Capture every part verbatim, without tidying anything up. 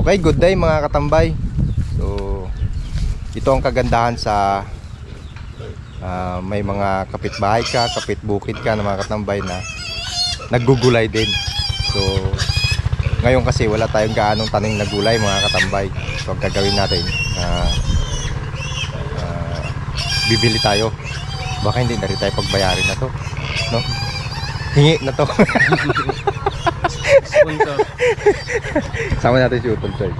Okay, good day mga katambay. So, ito ang kagandahan sa uh, may mga kapitbahay ka, kapitbukid ka na mga katambay na naggugulay din. So, ngayon kasi wala tayong gaanong tanim na gulay mga katambay. So, ang gagawin natin, uh, uh, bibili tayo. Baka hindi na rin tayo pagbayarin na to, no? Hingi na to. Sponsor. Sama natin si Utol Choy.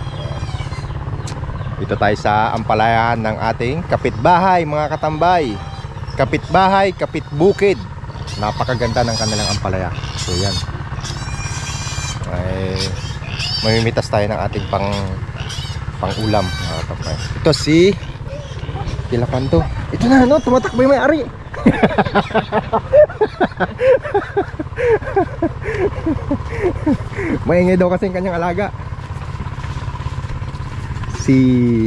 Ito tayo sa ampalayan ng ating kapitbahay mga katambay. Kapitbahay, kapitbukid. Napakaganda ng kanilang ampalaya. So yan. Ay, mamimitas tayo ng ating pang pang ulam mga katambay. Ito si Pilapan to. Ito na, no? Tumatakbo yung may-ari. Maingay daw kasi yung kanyang alaga. Si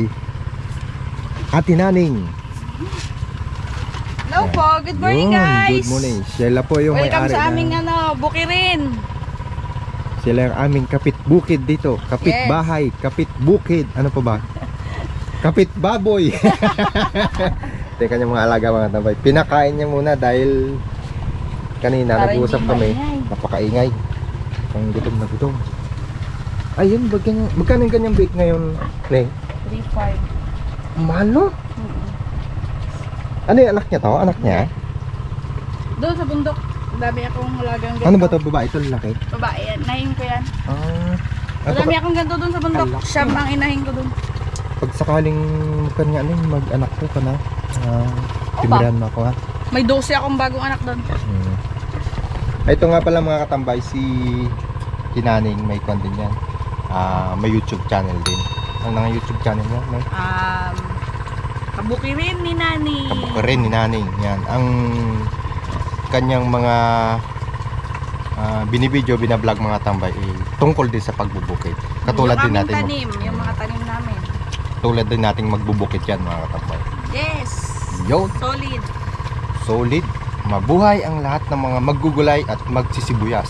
Ate Naning. Hello po, good morning. Yun, guys. Good morning. Sila po yung may-ari. Welcome sa aming ano, bukirin. Sila yung aming kapitbukid dito. Kapitbahay, yes. Kapitbukid. Ano pa ba? Kapitbaboy. Teka niya mga alaga mga tambay. Pinakain niya muna dahil kanina nag-uusap kami. Napakaingay. Ang gutom na gutom. Ayun, bagyan, magkano yung kanyang bake ngayon, Neng? three five. Mahal, no? Mm-hmm. Ano yung anak niya to? Anak niya? Doon sa bundok. Dami akong halagang ganito. Ano ba to? Babae ito? Lalaki? Babae yan. Nahin ko yan. Ah. Dami akong ganito doon sa bundok. Siyam ang inahin ko doon. Pag sakaling kanya ano, mag-anak ko ka na. Uh, Timbrihan mo ako ha. May dose akong bagong anak doon. Hmm. Ito nga pala mga katambay, si Kinaning may kwan din yan. Uh, may YouTube channel din. Ano nga YouTube channel niya? May? Um, Kabukirin ni Nani. Kabukirin ni Naning. Yan. Ang kanyang mga uh, binibideo, binablog mga tambay eh, tungkol din sa pagbubukid. Katulad din natin. Tanim, yung mga tanim namin. Tulad din nating magbubukid yan mga katambay. Yes. Yo. Solid. Solid. Mabuhay ang lahat ng mga maggugulay at magsisibuyas.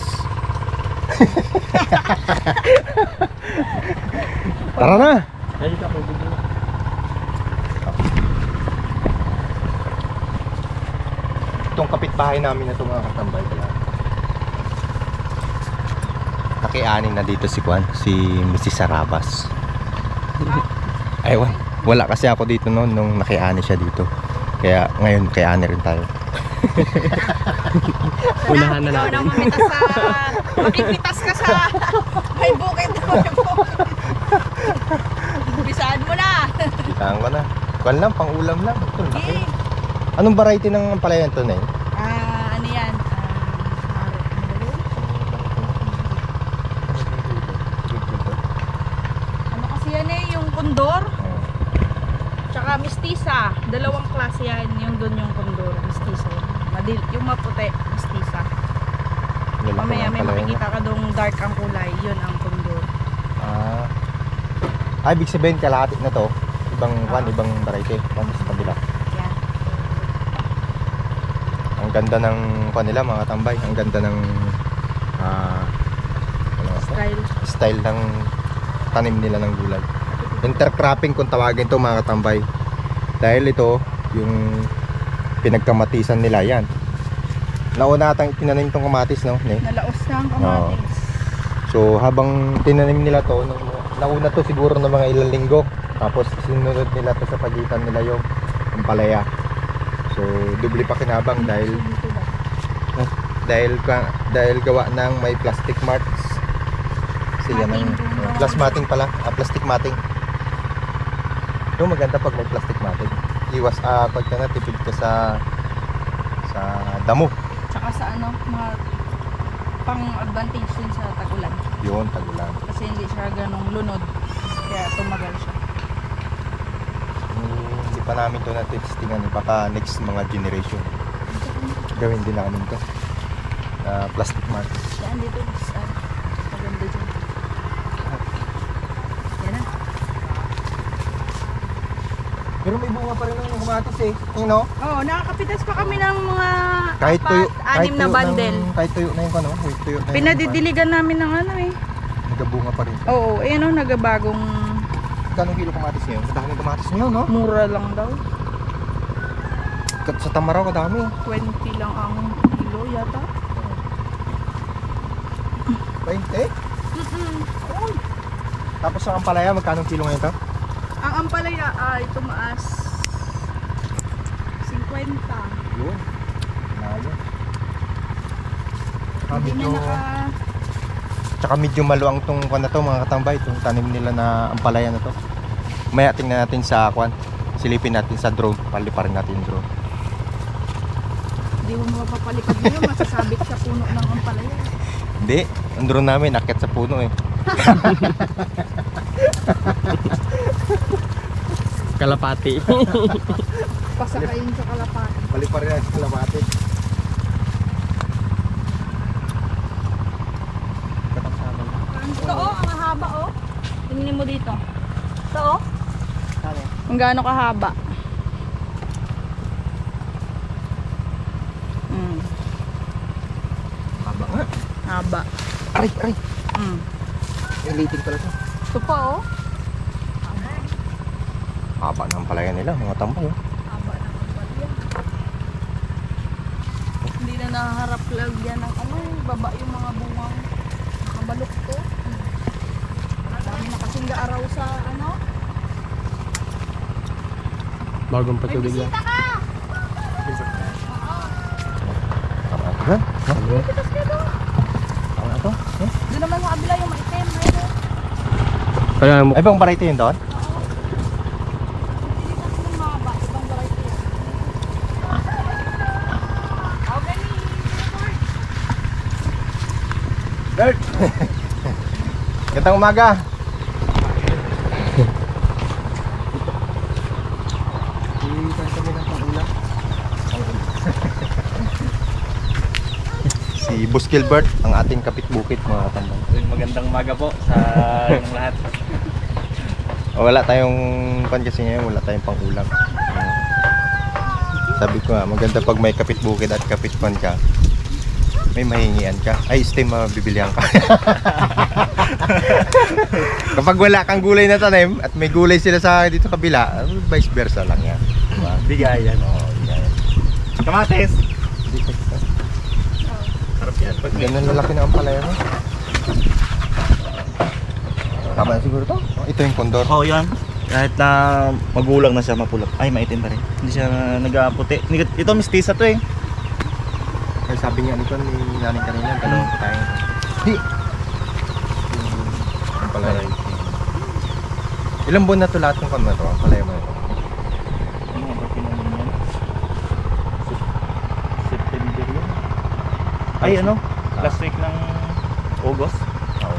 Tara na. Itong kapitbahay namin na ito mga katambay pala. Nakianin na dito si Juan, si Missus Sarabas. Aywan, wala kasi ako dito noon nung nakiani siya dito. Kaya ngayon nakiani rin tayo. Unahan na ikaw natin. na mamitas sa makipitas ka sa may bukid. Bisaan mo na. Bitaan ko na. Kuwan lang, pang ulam lang. Ito, laki. Okay. Anong variety ng palayan to na eh? Ah, ano yan? Ano kasi yan eh, yung kondor tsaka mistisa. Dalawang klase yan. Yung doon yung kondor, mistisa yan. Madil, yung maputi, mistisa. Mamaya may makikita ka doong dark ang kulay. Yun ang kondor. Ah. Ay, ibig sabihin kalahati na to. Ibang kwan, Ah. ibang variety. Kwan sa kabila. Yan. Ang ganda ng kwan nila mga tambay. Ang ganda ng ah, ano ba? Style. Style ng tanim nila ng gulay. Intercropping kung tawagin to mga katambay. Dahil ito yung pinagkamatisan nila yan. Nauna atang tinanim tong kamatis, no? Ne? Nalaos na ang kamatis. So habang tinanim nila to, nung, nauna to siguro ng mga ilang linggo. Tapos sinunod nila to sa pagitan nila yung ampalaya. So dubli pa kinabang dahil uh, dahil dahil gawa ng may plastic marks. Kasi yan ang uh, plus matting pala, ah, plastic matting. So maganda pag may plastic matting. Iwas ah uh, pag na tipid ka sa sa damo. Tsaka sa ano, mga pang advantage din sa tagulan. Yun, tagulan. Kasi hindi siya ganong lunod. Kaya tumagal siya. Hmm, hindi pa namin to na-testingan. Baka next mga generation gawin din namin to. Uh, plastic marks. Yan dito. Uh, maganda dyan. Yan na. Pero may bunga pa rin ng kamatis eh. You know? Oo, nakakapitas pa kami ng mga Kahit tuyo, apat, anim na tuyo bundle. Ng, kahit tuyo na yung ano, kahit tuyo na yung- Pinadidiligan namin ng ano eh. Nagabunga pa rin. Oo, ayan o, nagabagong Kanong kilo kamatis ngayon? Kadami kamatis ngayon, no? mura lang daw. Kat- Sa Tamaraw, kadami. twenty lang ang kilo yata. twenty? Mm-mm. Tapos sa Ampalaya, magkanong kilo ngayon to? Ang ampalaya ay tumaas fifty. Yun. Layo. Tsaka Hindi medyo, na naka... tsaka medyo maluang tong kwan na to, mga katambay. Itong tanim nila na Ampalaya na to. Maya tingnan natin sa kwan. Silipin natin sa drone. Paliparin natin yung drone. Hindi mo mapapalipad nyo, masasabit sa puno ng ampalaya. Hindi. Ang drone namin, akit sa puno eh. Kalapati. Pasakayin sa kalapati. Paliparin natin sa kalapati. Katapsaban. Ito oh, ang haba oh. Tingnan mo dito. Ito oh. Kung gaano kahaba. Mm, Haba nga. haba. Aray, aray. Mm. Yung liting pala to. Ito pa oh. Haba ng Ampalaya nila, mga tambay oh. Haba ng ampalaya. Hindi na naharap lagyan ng ano, baba yung mga bungang nakabalok to. Dami na kasing gaaraw sa ano. Bagong May patubig lang. bisita ka! Tama ito ba? Ha? Bitas ka doon. Tama ito? Eh? Doon naman sa kabila yung maitim. Ayun. Kaya mo. Ay, bang variety yun doon? Pilitas ng mahaba. Ibang variety yan. How many? Dirt! Gandang umaga! Si Boss Gilbert, ang ating kapitbukit mga katambay. Magandang umaga po sa inyong lahat. O, wala tayong pan kasi ngayon, wala tayong pang-ulam. Sabi ko nga, maganda pag may kapitbukid at kapitpan ka, may mahingian ka. Ay, stay mabibilihan ka. Kapag wala kang gulay na tanim at may gulay sila sa dito kabila, vice versa lang yan. Diba? Bigayan. Oo, yan. Kamates. Dito, dito. Sarap yan. Pag Ganun na laki na ang palaya mo. Tama na siguro to? Oh, ito yung kondor. Oo, yan. Kahit na magulang na siya, mapulap. Ay, maitim pa rin. Hindi siya nag-aputi. Ito, mistisa to eh. Ay, sabi niya nito ni naning kanina, dalawang Hmm. tayo. Di! Ang palaya. Ilang buwan na to lahat ng kondor to? Ang palaya mo ito. Ano nga ba pinanong yan? Sep- September yun. Ay, ano? Last week ng August. Oo.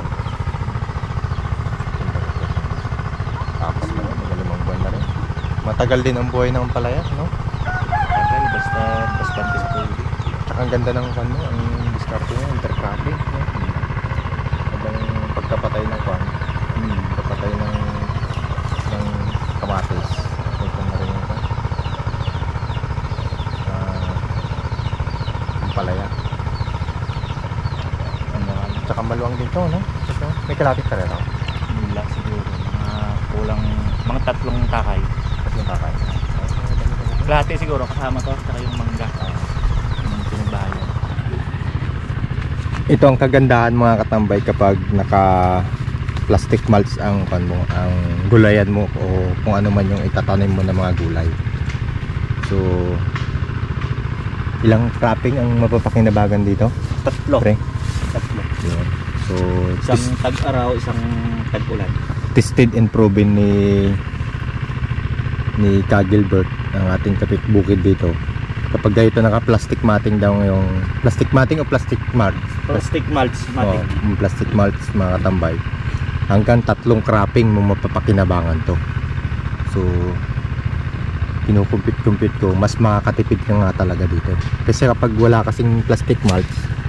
Tapos na, magalimang buwan na rin. Matagal din ang buhay ng palaya, no? Tagal, basta bastante sa tubig. Tsaka ang ganda ng ano, ang diskarte niya, intercropping, no? Habang pagkapatay ng kwan, Hmm. pagkapatay ng ng kamatis. Ito na rin yung kwan. Ah, ang palaya. Ano nga, Tsaka maluwang dito, no? Ito, may kalapit ka rin, no? nila siguro. Mga kulang, mga tatlong takay. Tatlong kakain. Klate siguro kasama to, saka yung mangga. Yung pinagbahayan. Ito ang kagandahan mga katambay kapag naka plastic mulch ang kan mo, ang gulayan mo o kung ano man yung itatanim mo ng mga gulay. So ilang cropping ang mapapakinabagan dito? Tatlo. Pre? Tatlo. Yun. So Isang tis- tag-araw, isang tag-ulan. tested and proven ni ni Ka Gilbert ang ating kapitbukid dito. Kapag ganito naka plastic matting daw yung plastic matting o plastic mulch? Plastic mulch, Oh, matik. yung plastic mulch mga katambay. Hanggang tatlong cropping mo mapapakinabangan to. So kinukumpit-kumpit ko, mas makakatipid ka nga talaga dito. Kasi kapag wala kasing plastic mulch,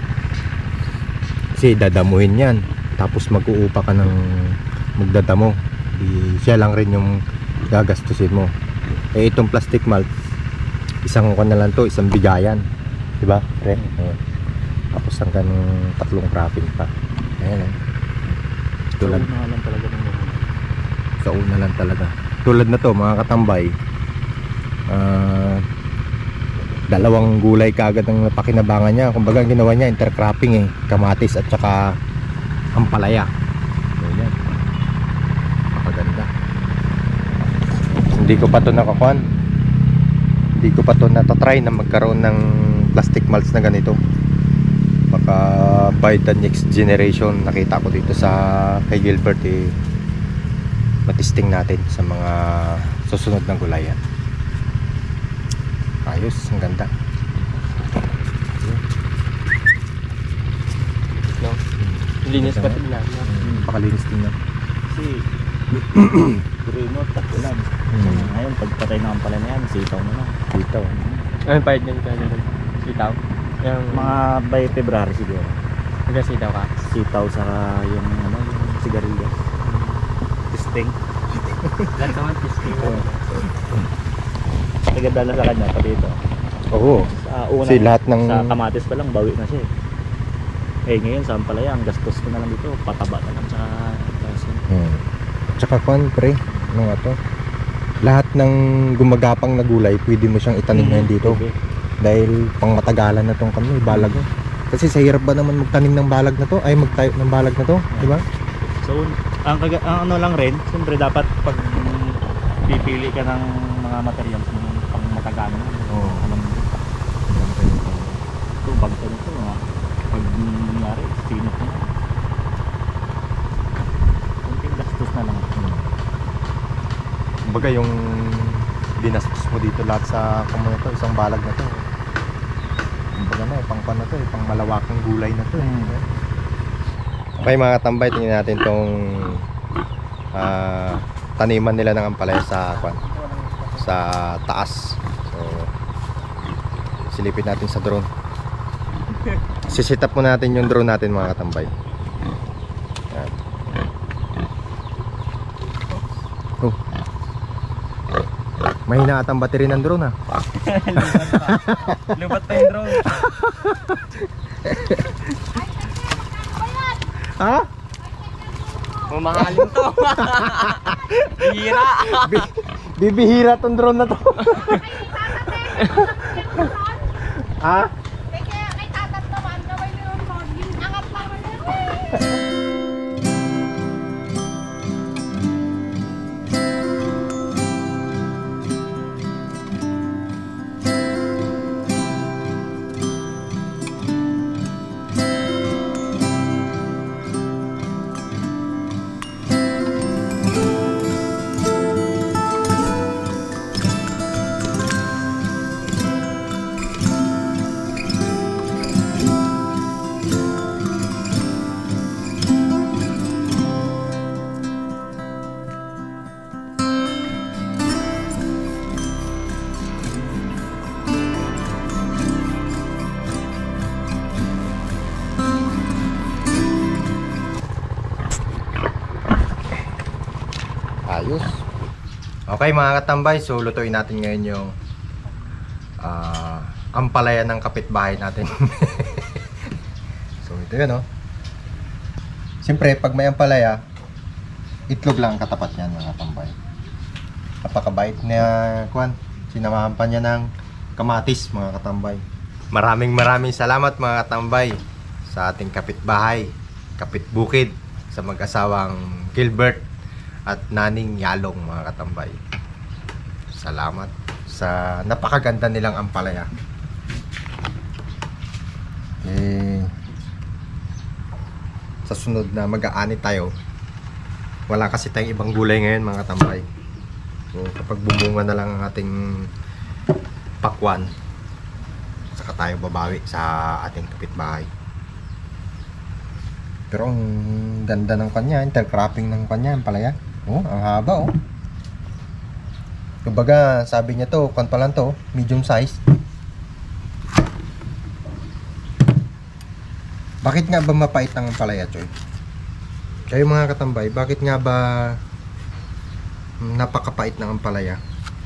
kasi dadamuhin yan. Tapos mag-uupa ka ng magdadamo. Di, siya lang rin yung gagastusin mo. Eh itong plastic mulch, isang ko na lang to, isang bigayan. Diba? Re? Oh. Tapos hanggang tatlong cropping pa. Ayan eh. Tulad, Tulad na lang talaga ng mga. sa una lang talaga. Tulad na to mga katambay. Ah, dalawang gulay kagad ang napakinabangan niya. Kumbaga ang ginawa niya intercropping eh, kamatis at saka ampalaya. So yan, napakaganda. Hindi ko pa to nakakuan. Hindi ko pa to natatry na magkaroon ng plastic mulch na ganito. Baka by the next generation nakita ko dito sa kay Gilbert eh, matisting natin sa mga susunod ng gulayan. Ayos, ang ganda. No? Linis pa rin lang. Pakalinis din yan. Kasi Grino, tapulan. Hmm. Ngayon, pagpatay ng pala na yan, sitaw mo na. Dito. Ano yung pahit niyan ka doon? Sitaw? Yung Mga by February siguro. nagkasitaw ka? Sitaw sa yung ano, yung sigarilyo. Testing. Lahat naman testing. Naganda na sa kanya, pati ito. Oo. Sa unang, Kasi lahat ng sa kamatis pa lang, bawi na siya eh. Eh ngayon, sa ampalaya, ang gastos ko na lang dito, pataba na lang, tsaka lason. hmm. Tsaka kwan pre, ano nga to? Lahat ng gumagapang na gulay, pwede mo siyang itanim ngayon dito. Pwede. Dahil pang matagalan na tong kami, balag. Kasi sa hirap ba naman magtanim ng balag na to? Ay magtayo ng balag na to, di ba? So, ang, kaga, ang ano lang rin, siyempre dapat pag pipili ka ng mga materials ng pang matagalan, Oo. alam mo, ito, bag ka nito, mga pag nangyari, sinot mo na. Kunting gastos na lang. Kumbaga yung binastos mo dito lahat sa kamo na to, isang balag na to. Kumbaga na, eh, pang pan na to, eh, pang malawakang gulay na to. Hmm. Eh. Okay mga katambay, tingnan natin tong ah, taniman nila ng ampalaya sa kwan, sa taas. So silipin natin sa drone. Sisit up mo natin yung drone natin mga katambay. Yan. Oh. Mahina at ang battery ng drone ah. Lubat pa yung drone. Ha? Mamahalin to. Bihira. Bi- bibihira tong drone na to. Ha? Kaya kay tatat naman, gawin mo yung login. Angat naman yun. Ayos. Okay mga katambay, so lutuin natin ngayon yung ah, ampalaya ng kapitbahay natin. So ito yun, oh. Siyempre pag may ampalaya, itlog lang ang katapat niyan mga katambay. Napakabait na kwan, sinamahan pa niya ng kamatis mga katambay. Maraming maraming salamat mga katambay sa ating kapitbahay, kapitbukid, sa mag-asawang Gilbert at Naning Yalong mga katambay. Salamat sa napakaganda nilang ampalaya. Eh, sa sunod na mag-aani tayo, wala kasi tayong ibang gulay ngayon mga katambay. So kapag bumunga na lang ang ating pakwan, saka tayo babawi sa ating kapitbahay. Pero ang ganda ng kanya, intercropping ng kanya, ampalaya. Oh, ang haba oh. Kumbaga, sabi niya to, kwan pa lang to, medium size. Bakit nga ba mapait ang ampalaya, Choy? Kayo mga katambay, bakit nga ba napakapait ng ampalaya?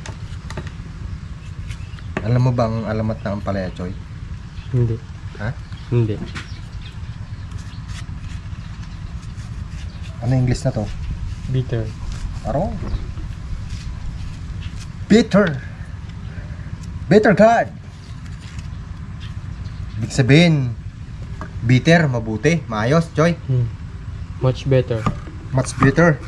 Alam mo ba ang alamat ng ampalaya, Choy? Hindi. Ha? Hindi. Ano English na to? Bitter. Aro? Bitter. Bitter God. Ibig sabihin, bitter, mabuti, maayos, Joy. Hmm. Much better. Much bitter.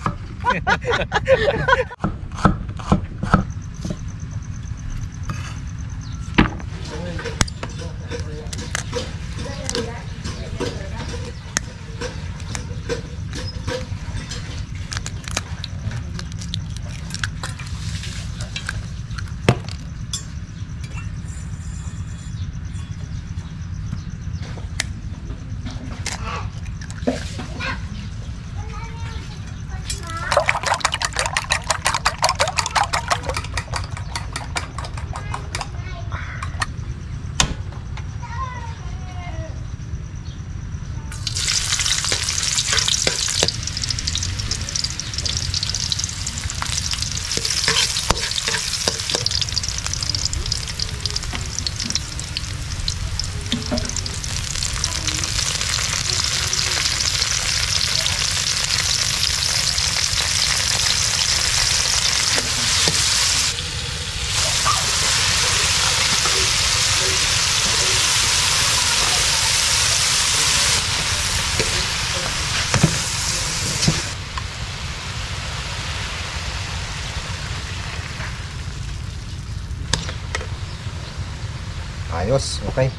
Ayos, okay.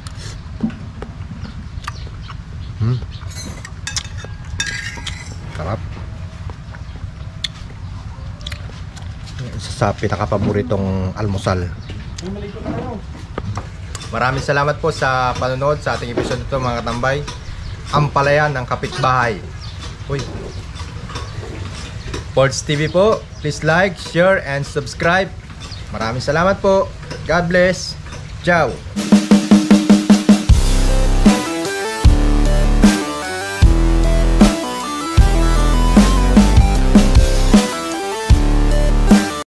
Hmm. Sarap. Isa sa pinakapaboritong almusal. Maraming salamat po sa panonood sa ating episode ito mga katambay. Ampalayan ng kapitbahay. Uy. Ports T V po. Please like, share, and subscribe. Maraming salamat po. God bless. Ciao.